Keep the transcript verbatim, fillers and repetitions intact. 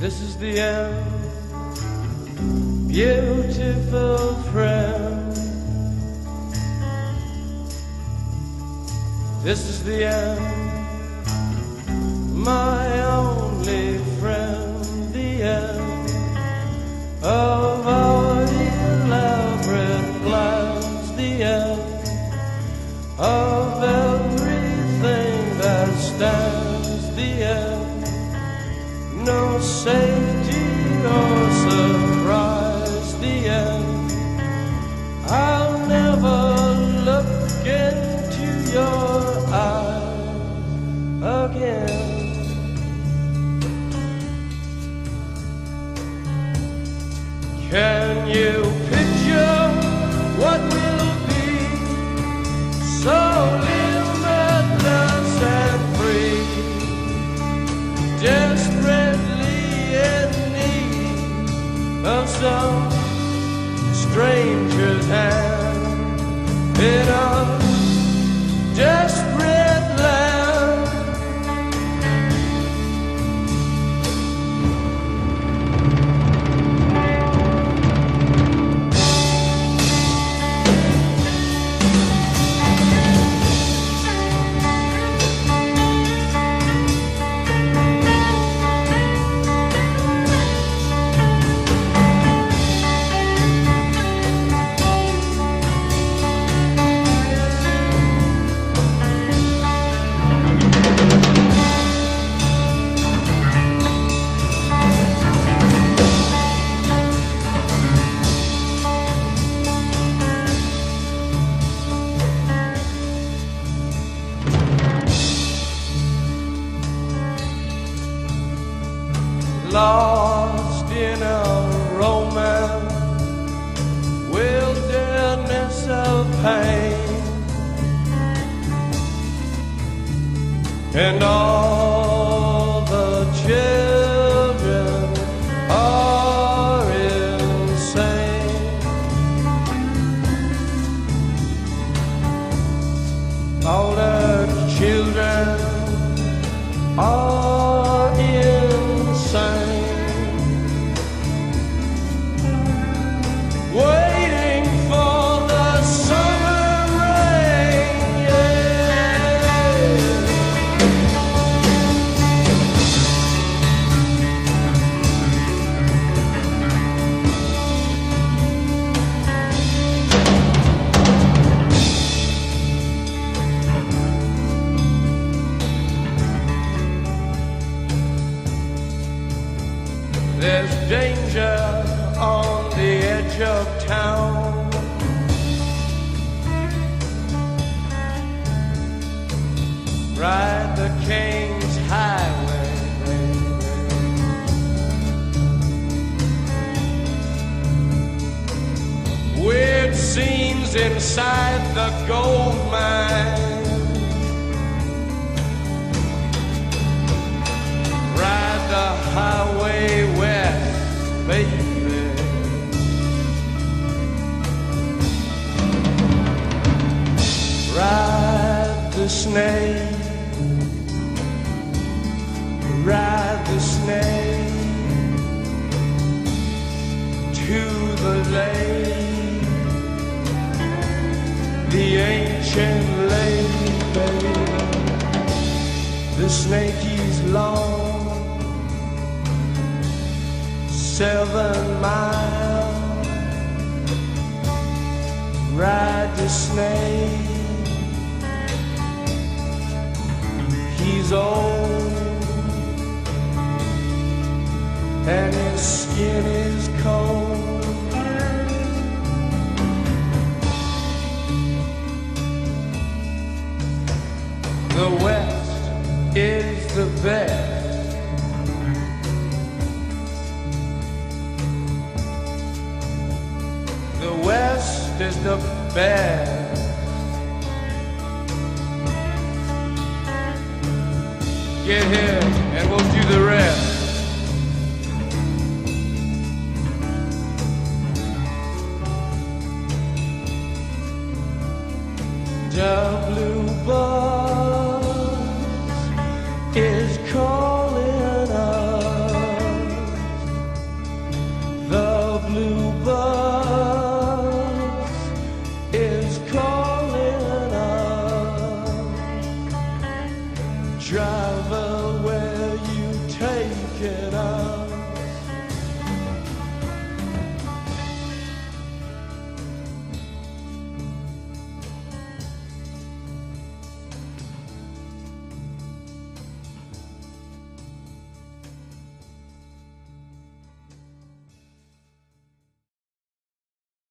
This is the end, beautiful friend. This is the end, my only friend. The end of our elaborate plans. The end of everything that stands. The end, no safety or surprise. The end, I'll never look into your eyes again. Can you picture what will be so limitless and free, desperately in need of some stranger's hand in a desperate land? Lost in a romance, wilderness of pain, and all the children are insane. All the children are insane. Waiting for the summer rain, yeah. There's danger on the edge of town. Ride the King's Highway, baby. Weird scenes inside the gold mine. Ride the highway west, baby. Ride the snake, ride the snake to the lake, the ancient lake, baby. The snake is long, seven miles. Ride the snake. He's old and his skin is cold. The West is the best. The West is the best. Get here and we'll do the rest.